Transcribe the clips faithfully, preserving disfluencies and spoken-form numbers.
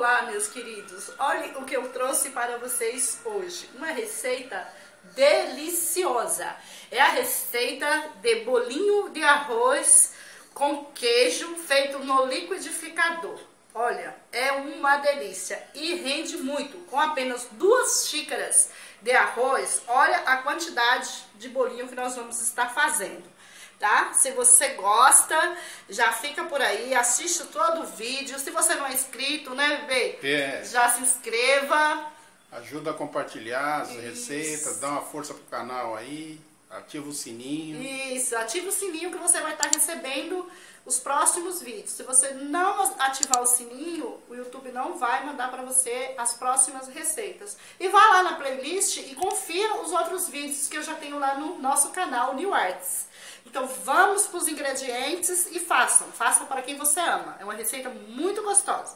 Olá, meus queridos, olhem o que eu trouxe para vocês hoje, uma receita deliciosa. É a receita de bolinho de arroz com queijo feito no liquidificador. Olha, é uma delícia e rende muito. Com apenas duas xícaras de arroz, olha a quantidade de bolinho que nós vamos estar fazendo. Tá? Se você gosta, já fica por aí, assiste todo o vídeo. Se você não é inscrito, né, bebê? É. Já se inscreva. Ajuda a compartilhar as Isso. receitas, dá uma força pro canal aí, ativa o sininho. Isso, ativa o sininho que você vai estar recebendo os próximos vídeos. Se você não ativar o sininho, o YouTube não vai mandar para você as próximas receitas. E vá lá na playlist e confira os outros vídeos que eu já tenho lá no nosso canal New Arts. Então vamos para os ingredientes e façam, façam para quem você ama. É uma receita muito gostosa.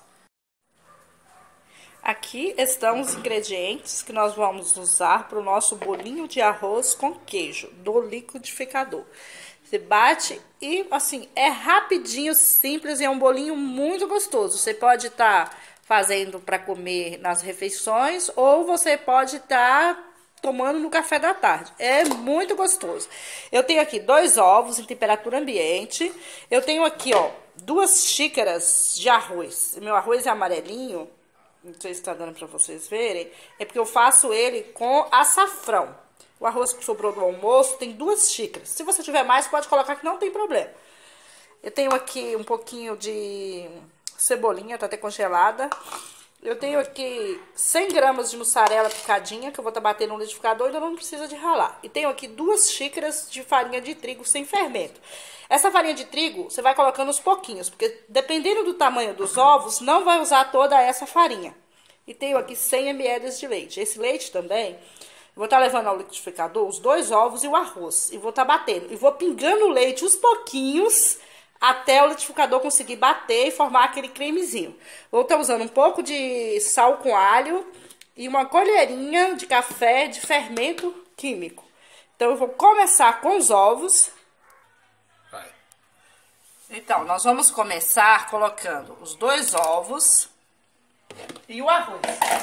Aqui estão os ingredientes que nós vamos usar para o nosso bolinho de arroz com queijo do liquidificador. Você bate e assim, é rapidinho, simples e é um bolinho muito gostoso. Você pode estar tá fazendo para comer nas refeições ou você pode estar... Tá tomando no café da tarde. É muito gostoso. Eu tenho aqui dois ovos em temperatura ambiente. Eu tenho aqui, ó, duas xícaras de arroz. Meu arroz é amarelinho. Não sei se está dando para vocês verem. É porque eu faço ele com açafrão. O arroz que sobrou do almoço tem duas xícaras. Se você tiver mais, pode colocar que não tem problema. Eu tenho aqui um pouquinho de cebolinha, tá até congelada. Eu tenho aqui cem gramas de mussarela picadinha, que eu vou estar batendo no liquidificador, então não precisa de ralar. E tenho aqui duas xícaras de farinha de trigo sem fermento. Essa farinha de trigo, você vai colocando aos pouquinhos, porque dependendo do tamanho dos ovos, não vai usar toda essa farinha. E tenho aqui cem mililitros de leite. Esse leite também, eu vou estar levando ao liquidificador os dois ovos e o arroz. E vou estar batendo. E vou pingando o leite uns pouquinhos... até o liquidificador conseguir bater e formar aquele cremezinho. Vou estar usando um pouco de sal com alho e uma colherinha de café de fermento químico. Então, eu vou começar com os ovos. Vai. Então, nós vamos começar colocando os dois ovos e o arroz.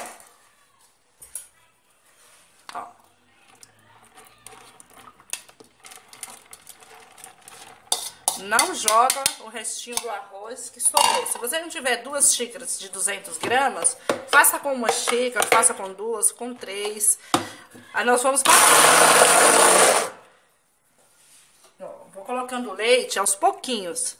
Ó. Não joga o restinho do arroz que sobrou. Se você não tiver duas xícaras de duzentas gramas, faça com uma xícara, faça com duas, com três. Aí nós vamos passar. Vou colocando o leite aos pouquinhos.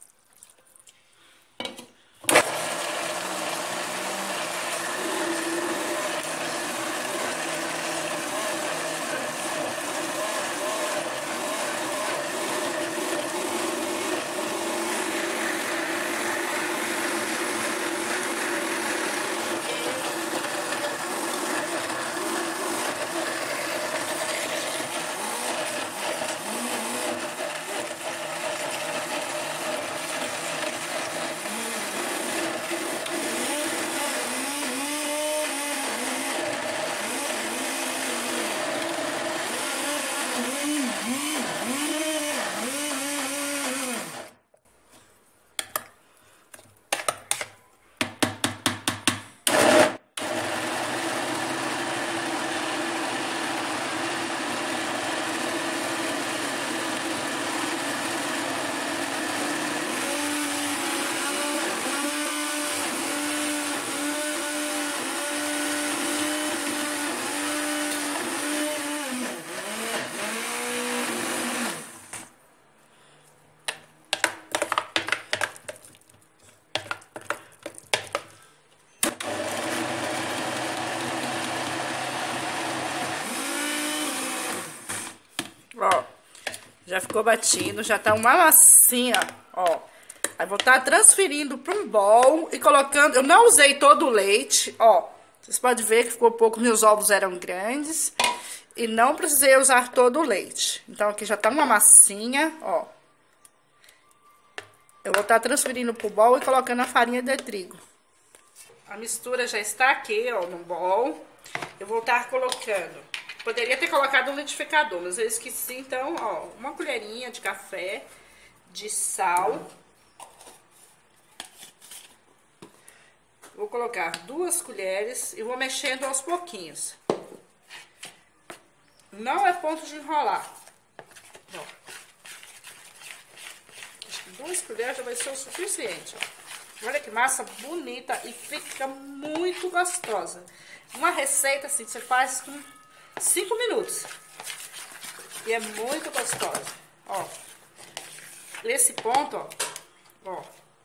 Ó, já ficou batido, já tá uma massinha, ó. Aí vou estar transferindo para um bowl e colocando... Eu não usei todo o leite, ó. Vocês podem ver que ficou pouco, meus ovos eram grandes. E não precisei usar todo o leite. Então, aqui já tá uma massinha, ó. Eu vou estar transferindo pro bowl e colocando a farinha de trigo. A mistura já está aqui, ó, no bowl. Eu vou estar colocando... Poderia ter colocado no liquidificador, mas eu esqueci, então, ó, uma colherinha de café de sal. Vou colocar duas colheres e vou mexendo aos pouquinhos. Não é ponto de enrolar. Ó. Acho que duas colheres já vai ser o suficiente, ó. Olha que massa bonita e fica muito gostosa. Uma receita assim que você faz com cinco minutos. E é muito gostosa. Ó. Esse ponto, ó. Ó.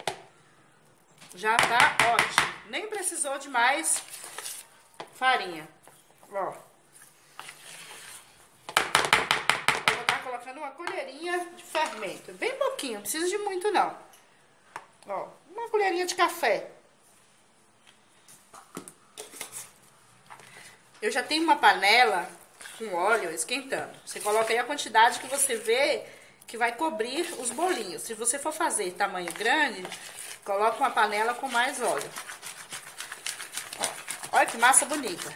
Já tá ótimo. Nem precisou de mais farinha. Ó. Vou estar colocando uma colherinha de fermento. Bem pouquinho, não precisa de muito não. Ó, uma colherinha de café. Eu já tenho uma panela com óleo esquentando. Você coloca aí a quantidade que você vê que vai cobrir os bolinhos. Se você for fazer tamanho grande, coloca uma panela com mais óleo. Ó, olha que massa bonita.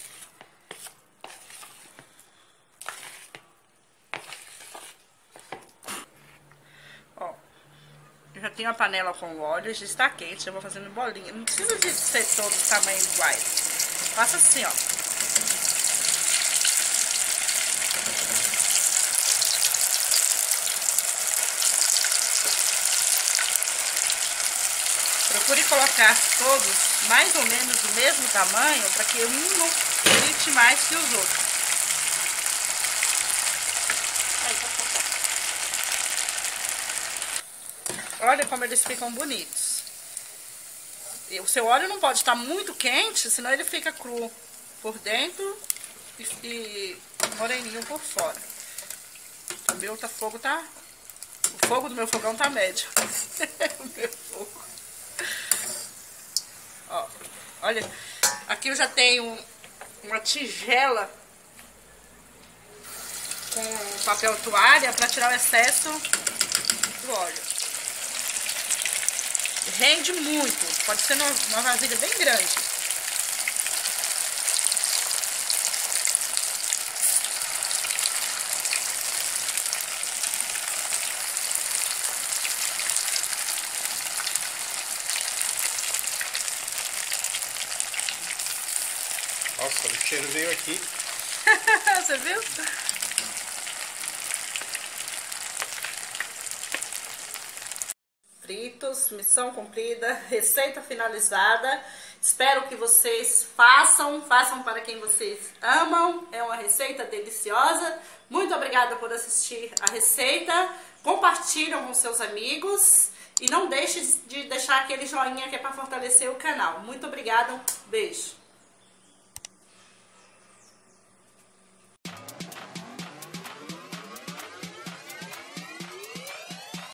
Ó, eu já tenho a panela com óleo, já está quente, eu vou fazendo bolinha. Não precisa de ser todos tamanhos iguais. Faça assim, ó. Procure colocar todos mais ou menos do mesmo tamanho, para que um não frite mais que os outros. Aí, olha como eles ficam bonitos. E o seu óleo não pode estar muito quente, senão ele fica cru por dentro e, e moreninho por fora. O meu tá, fogo tá... O fogo do meu fogão tá médio. O meu fogo. Ó, olha, aqui eu já tenho uma tigela com papel toalha para tirar o excesso do óleo. Rende muito, pode ser numa vasilha bem grande. Nossa, o cheiro veio aqui. Você viu? Fritos, missão cumprida, receita finalizada. Espero que vocês façam, façam para quem vocês amam. É uma receita deliciosa. Muito obrigada por assistir a receita. Compartilham com seus amigos. E não deixe de deixar aquele joinha que é para fortalecer o canal. Muito obrigada, um beijo.